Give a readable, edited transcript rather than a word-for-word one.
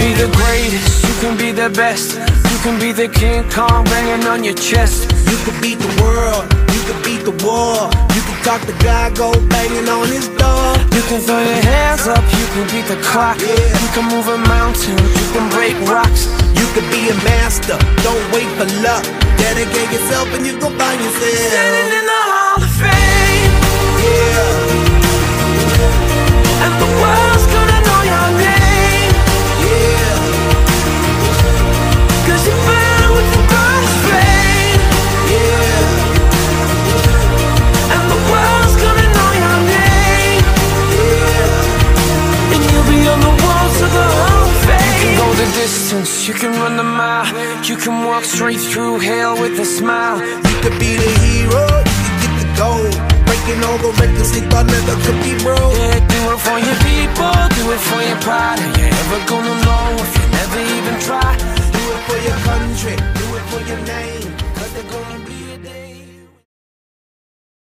be the greatest, you can be the best. You can be the King Kong banging on your chest. You can beat the world, you can beat the war. You can talk to God, go banging on his door. You can throw your hands up, you can beat the clock. You can move a mountain, you can break rocks. You can be a master, don't wait for luck. Dedicate yourself and you gon' find yourself standing in the Hall of Fame. Yeah. And the world's gonna know your name. Yeah. Cause you burn with the brightest flame. Yeah. And the world's gonna know your name. Yeah. And you'll be on the walls of the Hall of Fame. You can go the distance, you can run the mile. You can walk straight through hell with a smile. You could be the hero, you can get the gold. Breaking all the records they thought never could be broke. Yeah, do it for your people, do it for your pride. Are you ever gonna know